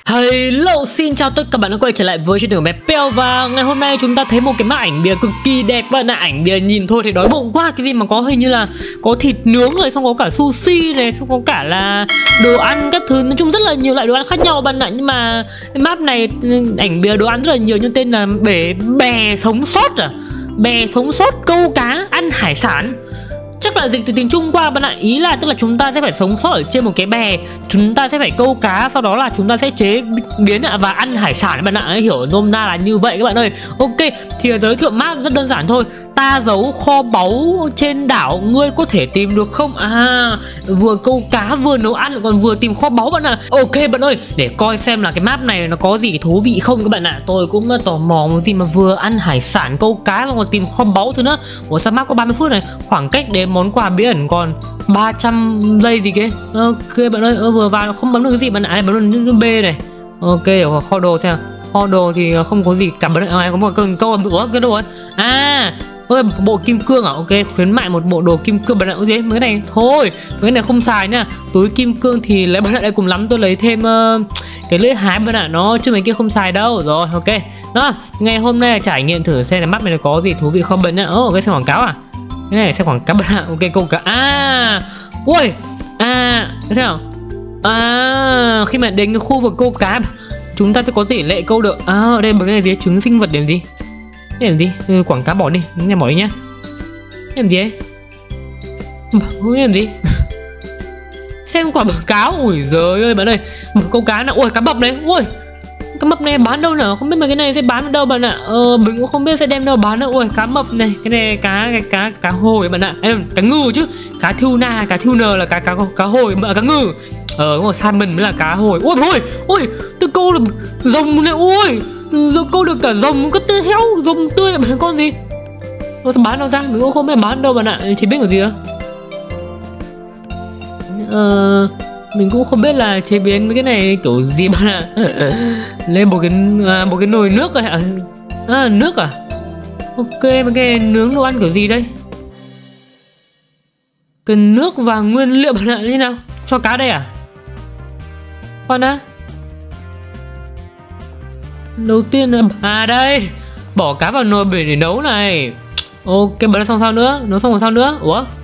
Hello, xin chào tất cả các bạn đã quay trở lại với chuyên đường bé Peo. Và ngày hôm nay chúng ta thấy một cái mã ảnh bìa cực kỳ đẹp bạn ạ. Ảnh bìa nhìn thôi thì đói bụng quá. Cái gì mà có hình như là có thịt nướng này, xong có cả sushi này, xong có cả là đồ ăn các thứ. Nói chung rất là nhiều loại đồ ăn khác nhau bạn ạ. Nhưng mà cái map này ảnh bìa đồ ăn rất là nhiều, nhưng tên là bè sống sót à. Bè sống sót câu cá ăn hải sản. Chắc là dịch từ tiếng Trung qua bạn ạ. Ý là tức là chúng ta sẽ phải sống sót ở trên một cái bè, chúng ta sẽ phải câu cá, sau đó là chúng ta sẽ chế biến và ăn hải sản bạn ạ. Hiểu nôm na là như vậy các bạn ơi. Ok, thì giới thiệu map rất đơn giản thôi. Ta giấu kho báu trên đảo, ngươi có thể tìm được không? À, vừa câu cá vừa nấu ăn còn vừa tìm kho báu bạn ạ. Ok bạn ơi, để coi xem là cái map này nó có gì thú vị không các bạn ạ. Tôi cũng tò mò một gì mà vừa ăn hải sản câu cá rồi còn tìm kho báu thứ nữa. Ủa sao map có 30 phút này? Khoảng cách đến món quà bí ẩn còn 300 giây gì kia. Ok bạn ơi, vừa vào không bấm được cái gì bạn ạ. Bấm được B này. Ok, kho đồ xem. Kho đồ thì không có gì cả bạn ạ. Có một cần câu ủa cái đồ à. Ôi, bộ kim cương à? Ok, khuyến mại một bộ đồ kim cương bạn ạ. Ôi mấy cái này thôi, mấy cái này không xài nha. Túi kim cương thì lấy bạn ạ, đây cùng lắm tôi lấy thêm cái lưỡi hái bạn ạ, nó chứ mấy kia không xài đâu. Rồi, ok. Đó, ngày hôm nay là trải nghiệm thử xem là mắt này có gì thú vị không bạn ạ. Cái xem quảng cáo à? Cái này xem quảng cáo bạn ạ. Ok, câu cá. À, ui, thế nào? À, khi mà đến cái khu vực câu cá chúng ta sẽ có tỷ lệ câu được. Ở đây mấy cái này gì? Trứng sinh vật điểm gì? Cái làm gì? Quảng cáo bỏ đi, nghe bỏ đi nhá. Cái làm gì ấy? Cái làm gì? Xem quảng cáo. Ui giời ơi bạn ơi, một câu cá nào. Ui cá mập này. Ui cá mập này bán đâu nào? Không biết mấy cái này sẽ bán ở đâu bạn ạ. Mình cũng không biết sẽ đem đâu bán đâu. Ui cá mập này, cái này cá hồi bạn ạ. Cá ngừ chứ. Cá tuna, cá tuna là cá hồi mà cá ngừ. Đúng rồi, salmon mới là cá hồi. Ui tôi câu được rồng này. Ui giờ câu được cả rồng, có heo rồng tươi là con gì? Nó sẽ bán đâu ra? Mình cũng không biết bán đâu bạn ạ. Chỉ biết cái gì đó. Mình cũng không biết là chế biến mấy cái này kiểu gì bạn ạ. Lên một cái nồi nước rồi à? Nước à? Ok, mấy cái nướng đồ ăn kiểu gì đây? Cần nước và nguyên liệu bạn ạ. Như thế nào? Cho cá đây à? Khoan đã. Đầu tiên là đây, bỏ cá vào nồi để nấu này. Ok, bật xong sao nữa? Nấu xong rồi sao nữa?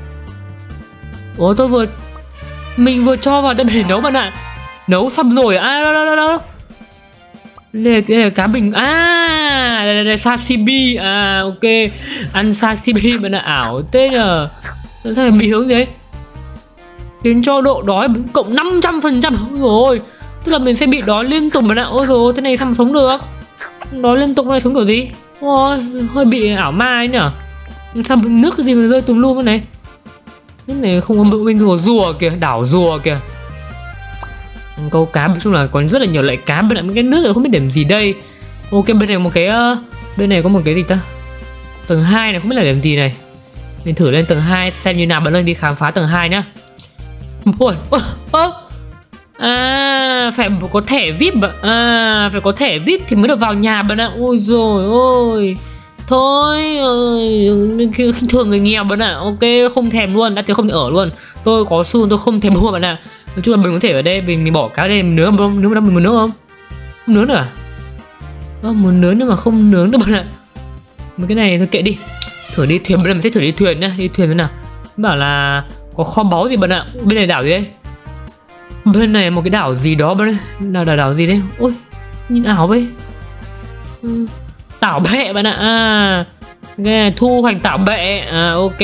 Ủa mình vừa cho vào đây để nấu bạn ạ. Nấu xong rồi đâu. Đây là cá bình. Đây sashimi. Ok, ăn sashimi bạn ạ. Ảo thế nhờ. Sao phải bị hướng thế? Khiến cho độ đói cộng 500% rồi. Tức là mình sẽ bị đói liên tục bạn ạ. Ôi dồi, thế này sao mà sống được? Đói liên tục này sống kiểu gì? Ôi, hơi bị ảo ma ấy nhở. Sao nước cái gì mà rơi tùm lum thế này? Nước này không có bên rùa kìa, đảo rùa kìa. Câu cá nói chung là có rất là nhiều loại cá bên cái nước này không biết điểm gì đây. Ok, bên này một cái bên này có một cái gì ta? Tầng 2 này không biết là điểm gì này. Mình thử lên tầng 2 xem như nào, bạn ơi, đi khám phá tầng 2 nhá. Phải có thẻ VIP phải có thẻ VIP thì mới được vào nhà bạn ạ. Ôi rồi ôi. Thôi khinh thường người nghèo bạn ạ. Ok, không thèm luôn, đã tiếng không thể ở luôn. Tôi có xu tôi không thèm mua bạn ạ. Nói chung là mình có thể ở đây mình bỏ cá đây mình nướng không? Nướng mình muốn nướng không? Không nướng nữa à? Muốn nướng nhưng mà không nướng được bạn ạ. Mấy cái này thôi kệ đi. Thử đi thuyền, bên này mình sẽ thử đi thuyền nhá. Đi thuyền thế nào? Bảo là có kho báu gì bạn ạ. Bên này đảo gì đấy? Bên này một cái đảo gì đó bên đây. Đảo gì đấy? Ôi, nhìn ảo vậy. Tảo bẹ bạn ạ. Nghe thu hoạch tảo bẹ. Ok.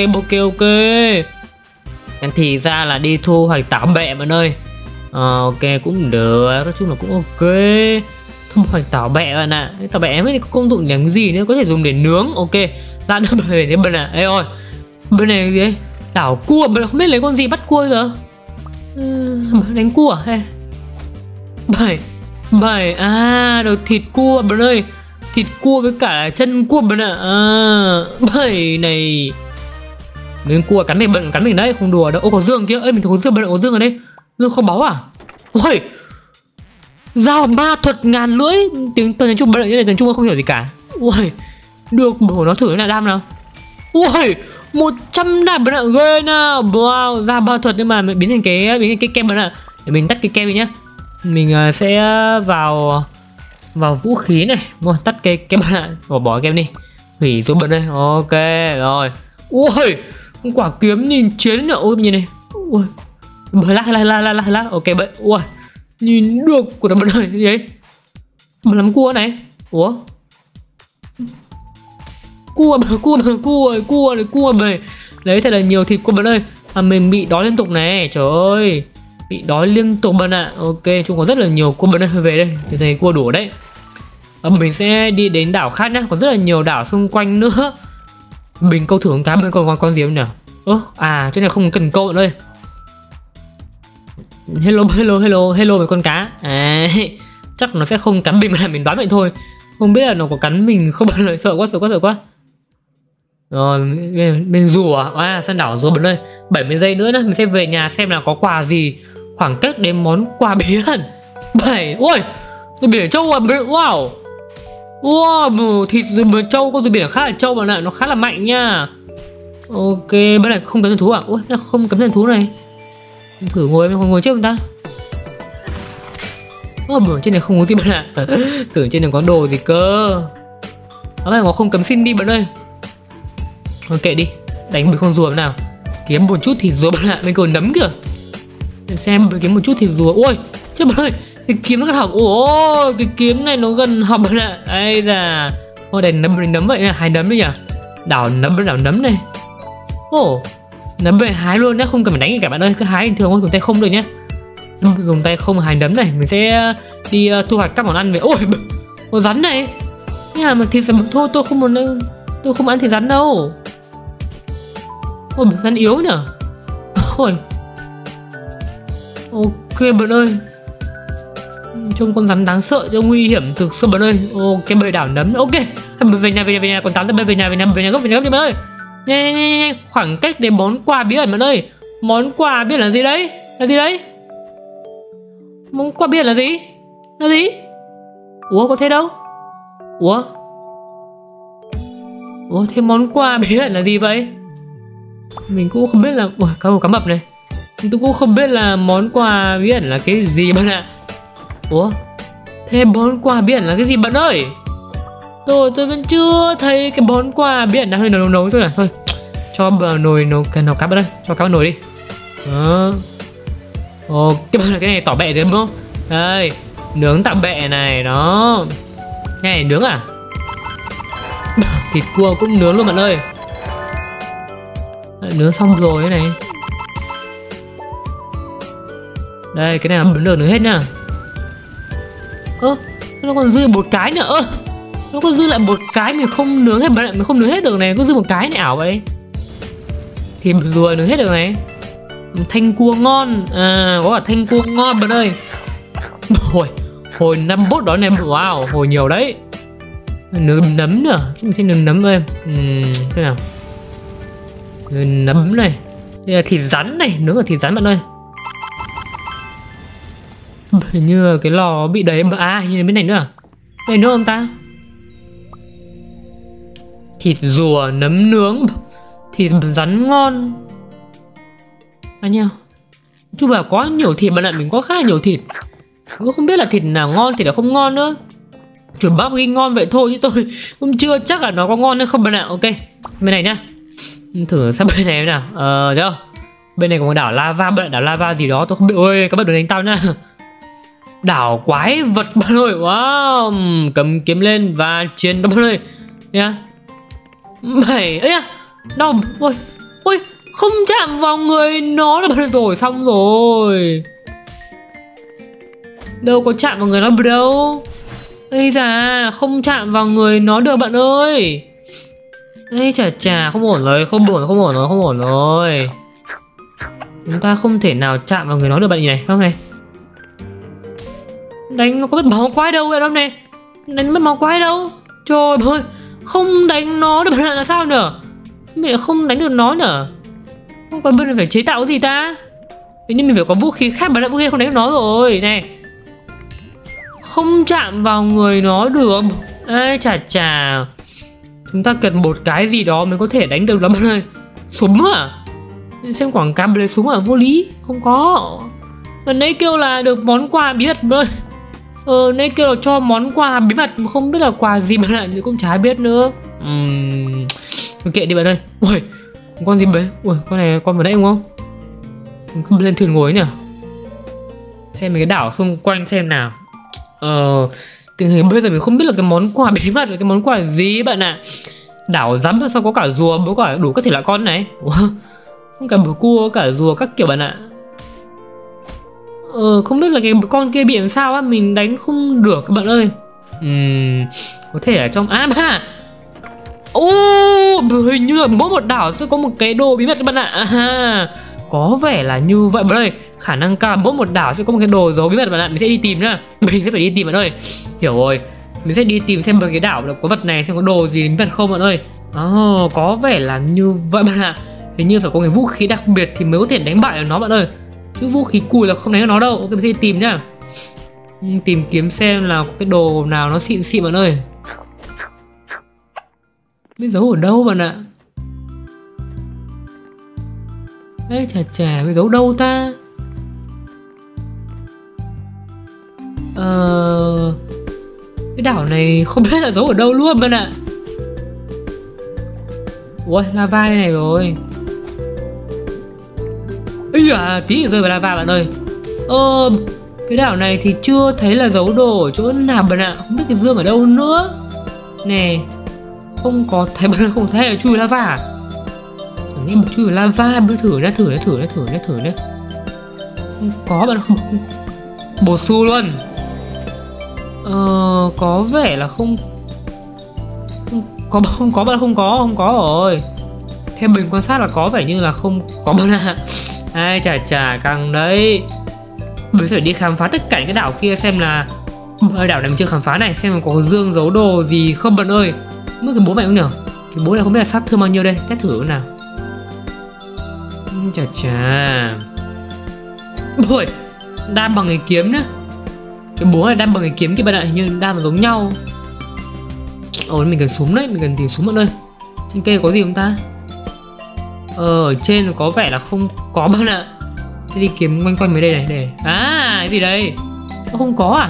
Thì ra là đi thu hoạch tảo bẹ bạn ơi. Ok cũng được, nói chung là cũng ok. Thu hoạch tảo bẹ bạn ạ. Tảo bẹ em biết có công dụng làm cái gì nữa, có thể dùng để nướng. Ok, ra nữa về bên này. Ê ơi, bên này gì đấy? Đảo cua, bạn không biết lấy con gì bắt cua giờ. Đánh cua à? Bảy được thịt cua bạn ơi. Thịt cua với cả chân cua bạn ạ. Bảy này. Miếng cua cắn mình đấy, không đùa đâu. Có dương kia. Ơi mình thấy có dương bạn ạ, có dương ở đây. Dương kho báu à? Ôi, dao ma thuật ngàn lưỡi. Tiếng Trung bạn ạ, như này tiếng Trung không hiểu gì cả. Ui, được bổ nó thử cái nào đam nào. Ui, 100 đam bạn ạ, ghê nào. Wow, ra ma thuật nhưng mà biến thành cái kem bạn ạ. Để mình tắt cái kem đi nhá. Mình sẽ vào vũ khí này, tắt cái bạn ạ, bỏ game đi, hủy rồi bật đây. Ok rồi. Ui, quả kiếm nhìn chiến nữa. Ôi nhìn này. Ui, lát. Ok vậy. Ui, nhìn được của nó bật ơi, gì đấy? Mà làm cua này. Ủa? Cua về. Lấy thật là nhiều thịt cua bật ơi. Mình bị đói liên tục này. Trời ơi, bị đói liên tục bật ạ. Ok, chúng có rất là nhiều cua bật ơi, về đây. Thế này cua đủ đấy. Mình sẽ đi đến đảo khác nhá, còn rất là nhiều đảo xung quanh nữa. Mình câu thử cá bên còn con gì không nhỉ? Chỗ này không cần câu nữa ơi. Hello với con cá. Chắc nó sẽ không cắn mình mà mình đoán vậy thôi. Không biết là nó có cắn mình không, bao sợ quá. Rồi bên rùa, sân đảo rùa bật ơi. 70 giây nữa mình sẽ về nhà xem là có quà gì. Khoảng cách đến món quà bí ẩn. Ui, tôi biển trâu à, wow, thịt rùa trâu, con rùa biển khá là trâu mà lại nó khá là mạnh nha. Ok, bên này không cấm thần thú à? Ui, nó không cấm thần thú này. Thử ngồi trước chúng ta. Trên này không có gì bạn ạ. Tưởng trên này có đồ gì cơ. Này có không cấm xin đi bạn ơi. Ok đi, đánh với con rùa nào. Kiếm một chút thịt rùa bạn ạ, mình còn nấm kìa. Để xem kiếm một chút thịt rùa. Ui, chết bạn ơi, cái kiếm nó gần học. Ôi, cái kiếm này nó gần học bạn ạ. Ây da. Đây nấm vậy nha, 2 nấm đấy nhỉ. Đảo nấm này. Nấm về hái luôn nhá, không cần phải đánh gì cả bạn ơi, cứ hái bình thường thôi, dùng tay không được nhá. Dùng tay không hái nấm này, mình sẽ đi thu hoạch các món ăn về. Ôi, có rắn này. Nhưng mà thịt thôi, tôi không ăn thịt rắn đâu. Ôi, rắn yếu nhỉ. Ôi. Ok bạn ơi. Trông con rắn đáng sợ, trông nguy hiểm thực sự bạn ơi. Ok, bơi đảo nấm. Ok, về nhà, còn 8 giờ về nhà gấp bạn ơi. Nhanh, khoảng cách để món quà bí ẩn bạn ơi. Món quà bí ẩn là gì đấy? Món quà bí ẩn là gì? Ủa, có thế đâu? Ủa, thế món quà bí ẩn là gì vậy? Mình cũng không biết là... cá mập này. Tôi cũng không biết là món quà bí ẩn là cái gì bạn ạ. Ủa, thế món quà bí ẩn là cái gì bạn ơi? Tôi vẫn chưa thấy cái món quà bí ẩn đang hơi nấu thôi à. Thôi, cho vào nồi nấu cá bạn ơi. Cho cá vào nồi đi. Đó. Cái này tỏ bẹ đúng không? Đây, nướng tạo bẹ này, đó. Cái này nướng à? Thịt cua cũng nướng luôn bạn ơi. Nướng xong rồi cái này. Đây, cái này vẫn được nướng hết nha. Nó còn dư một cái nữa. Nó có dư lại một cái mình không nướng hết bạn ạ, mình không nướng hết được này, có dư một cái này ảo vậy. Thì rùa nướng hết được này. Thanh cua ngon, có cả thanh cua ngon bạn ơi. Hồi 51 đó này, wow, hồi nhiều đấy. Nướng nấm nữa, chứ mình sẽ nướng nấm ơi. Thế nào? Nướng nấm này. Đây là thịt rắn này, nướng ở thịt rắn bạn ơi. Hình như cái lò bị đầy mà. Như bên này nữa à? Đây nữa không ta? Thịt rùa nấm nướng, thịt rắn ngon. Nhau chung là có nhiều thịt bạn ạ, mình có khá là nhiều thịt. Tôi không biết là thịt nào ngon, thịt nào không ngon nữa. Chuẩn bắp ghi ngon vậy thôi chứ tôi cũng chưa chắc là nó có ngon hay không bạn ạ. Ok, bên này nhá. Thử sang bên này nào. Thấy không? Bên này có một đảo lava, đảo lava gì đó tôi không biết. Ôi, các bạn đừng đánh tao nhá. Đảo quái vật bạn ơi. Wow, cầm kiếm lên và chiến bạn ơi nha. Mày ấy à, đâu. Ôi, không chạm vào người nó là rồi, xong rồi. Đâu có chạm vào người nó đâu. Ây da, không chạm vào người nó được bạn ơi. Ây chà, không ổn rồi, không ổn rồi. Chúng ta không thể nào chạm vào người nó được bạn này, không này. Đánh nó có mất máu quái đâu vậy này. Đánh mất máu quái đâu. Trời ơi, không đánh nó được bạn là sao nữa. Mình không đánh được nó nữa. Không còn bên này phải chế tạo cái gì ta. Thế nhưng mình phải có vũ khí khác, bạn đã vũ khí không đánh được nó rồi. Này, không chạm vào người nó được. Ê chà, chúng ta cần một cái gì đó mới có thể đánh được nó bạn ơi. Súng à? Xem quảng cáo lấy súng à? Vô lý. Không có. Mà nãy kêu là được món quà bí mật ơi. Nãy kêu là cho món quà bí mật mà không biết là quà gì bạn ạ, cũng chả biết nữa. Kệ đi bạn ơi. Ui, con gì đấy? Ui, con này con vừa nãy đúng không? Mình cứ lên thuyền ngồi nhỉ. Xem mấy cái đảo xung quanh xem nào. Tình hình bây giờ mình không biết là cái món quà bí mật là cái món quà gì bạn ạ. Đảo rắn mà sao có cả rùa, có cả đủ các thể loại con này. Không cả bờ cua, cả rùa các kiểu bạn ạ. Không biết là cái con kia bị làm sao á, mình đánh không được các bạn ơi. Có thể là trong hình như là mỗi một đảo sẽ có một cái đồ bí mật các bạn ạ. Có vẻ là như vậy bạn ơi. Khả năng cao mỗi một đảo sẽ có một cái đồ giấu bí mật bạn ạ. Mình sẽ đi tìm nhá. Mình sẽ phải đi tìm bạn ơi. Hiểu rồi. Mình sẽ đi tìm xem cái đảo có vật này xem có đồ gì bí mật không bạn ơi. Có vẻ là như vậy bạn ạ. Hình như phải có cái vũ khí đặc biệt thì mới có thể đánh bại nó bạn ơi. Chứ vũ khí cùi là không đánh được nó đâu. Ok, mình sẽ đi tìm nhá. Tìm kiếm xem là có cái đồ nào nó xịn xịn bạn ơi. Biết giấu ở đâu bạn ạ. Ê chà, biết giấu đâu ta. Cái đảo này không biết là giấu ở đâu luôn bạn ạ. Ui, lava đây này rồi. Ý tí rơi vào lava bạn ơi. Cái đảo này thì chưa thấy là giấu đồ ở chỗ nào bạn ạ. Không biết cái dương ở đâu nữa. Nè, không có thấy bạn ơi, không thấy là chui lava à? Tưởng như chui vào lava, bữa thử nhá. Không có bạn không. Bột xu luôn. Có vẻ là không có bạn, không có rồi. Theo mình quan sát là có vẻ như là không có bạn ạ. Ai chà căng đấy. Mình phải đi khám phá tất cả những cái đảo kia xem là đảo này mình chưa khám phá này, xem có dương giấu đồ gì không bạn ơi. Mất cái bố mày không nhở? Cái bố này không biết là sát thương bao nhiêu đây, test thử nào. Chà. Ôi, đam bằng cái kiếm nhá. Cái bố này đam bằng cái kiếm kia bạn ạ, hình như đam giống nhau. Mình cần súng đấy, mình cần tìm súng bạn ơi. Trên cây có gì không ta? Ở trên có vẻ là không có bạn ạ. Thế đi kiếm quanh quanh mấy đây này để. Cái gì đây? Nó không có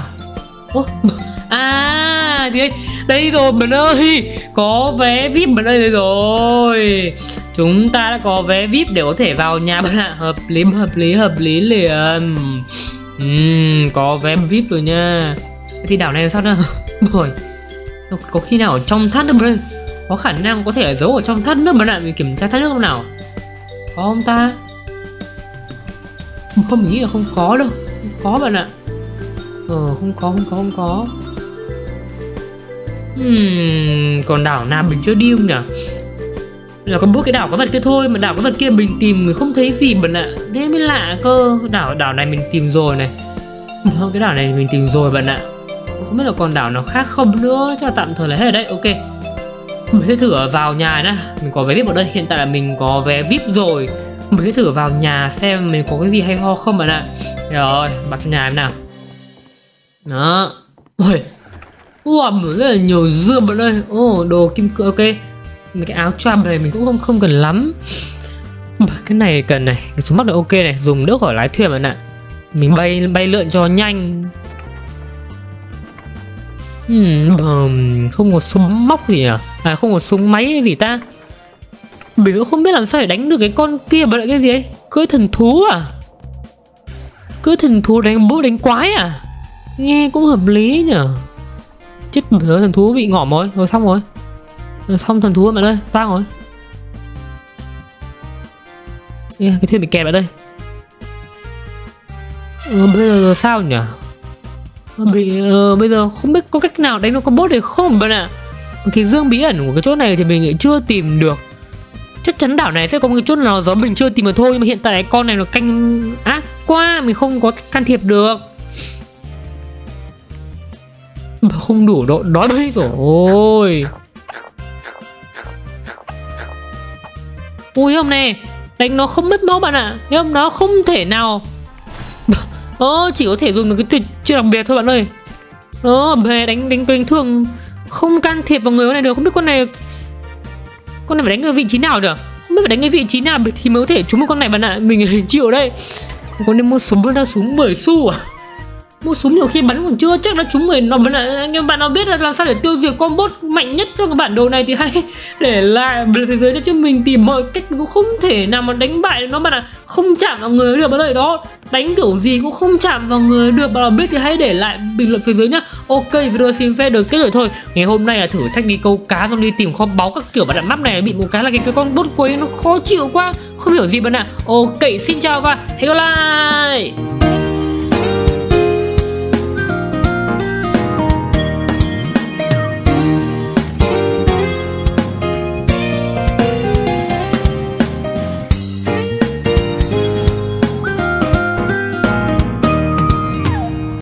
à? Gì đây? Đây rồi bạn ơi. Có vé VIP bạn ơi, đây rồi. Chúng ta đã có vé VIP để có thể vào nhà bạn ạ. Hợp lý liền. Có vé VIP rồi nha. Thì đảo này là sao nữa? Rồi. Có khi nào ở trong thác nữa bạn ơi? Có khả năng có thể là giấu ở trong thác nước bạn ạ. Mình kiểm tra thác nước không nào? Có không ta? Không, mình nghĩ là không có đâu. Không có bạn ạ. Không có. Còn đảo nào mình chưa đi không nhỉ? Là có mỗi cái đảo có vật kia thôi, mà đảo có vật kia mình tìm mình không thấy gì bạn ạ. Thế mới lạ cơ. Đảo này mình tìm rồi này. Cái đảo này mình tìm rồi bạn ạ. Không biết là còn đảo nào khác không nữa. Chắc là tạm thời là hết rồi đấy. Ok, mình sẽ thử vào nhà nhá. Mình có vé VIP ở đây. Hiện tại là mình có vé VIP rồi. Mình sẽ thử vào nhà xem mình có cái gì hay ho không bạn ạ. Rồi, bắt cho nhà em nào. Đó. Ôi, wow, rất là nhiều dương bạn ơi. Đồ kim cương. Ok, mấy cái áo choàng này mình cũng không cần lắm. Cái này cần này. Cái súng mắc này ok này. Dùng đỡ khỏi lái thuyền bạn ạ. Mình bay lượn cho nhanh. Không có súng móc gì à? Không có súng máy gì ta. Mình cũng không biết làm sao để đánh được cái con kia. Bạn lại cái gì ấy? Cưỡi thần thú à? Cưỡi thần thú đánh quái à? Nghe cũng hợp lý nhở. Chết giờ thần thú bị ngỏm rồi. Rồi xong rồi. Xong thần thú bạn ơi. Vang rồi. Cái thuyền bị kẹt bạn ơi. Bây giờ sao nhỉ? Bây giờ không biết có cách nào đánh được con boss này không bạn ạ. Cái dương bí ẩn của cái chỗ này thì mình chưa tìm được. Chắc chắn đảo này sẽ có một cái chỗ nào đó mình chưa tìm được thôi. Nhưng mà hiện tại con này nó canh ác quá, mình không có can thiệp được. Không đủ độ đói bây rồi. Ui hôm này đánh nó không mất máu bạn ạ. Thấy không, nó không thể nào. Chỉ có thể dùng được cái tuyệt chiêu đặc biệt thôi bạn ơi. Về đánh thường không can thiệp vào người con này được. Không biết con này phải đánh ở vị trí nào được. Không biết phải đánh ở vị trí nào thì mới có thể trúng một con này bạn ạ. Mình chịu đây. Có nên mua súng hơn là súng 10 xu à? Mua súng nhiều khi bắn còn chưa chắc đã trúng người nó bắn. Nhưng bạn nào biết là làm sao để tiêu diệt con boss mạnh nhất trong cái bản đồ này thì hãy để lại bên thế giới để cho mình tìm mọi cách. Cũng không thể nào mà đánh bại nó, bạn ạ. Không chạm vào người được, bạn ơi. Đó, đánh kiểu gì cũng không chạm vào người được. Bạn nào biết thì hãy để lại bình luận phía dưới nhá. Ok, video xin phép được kết rồi thôi. Ngày hôm nay là thử thách đi câu cá xong đi tìm kho báu các kiểu. Bạn ạ, map này bị một cái là cái con boss quấy nó khó chịu quá, không hiểu gì bạn ạ. Ok, xin chào và hẹn gặp lại.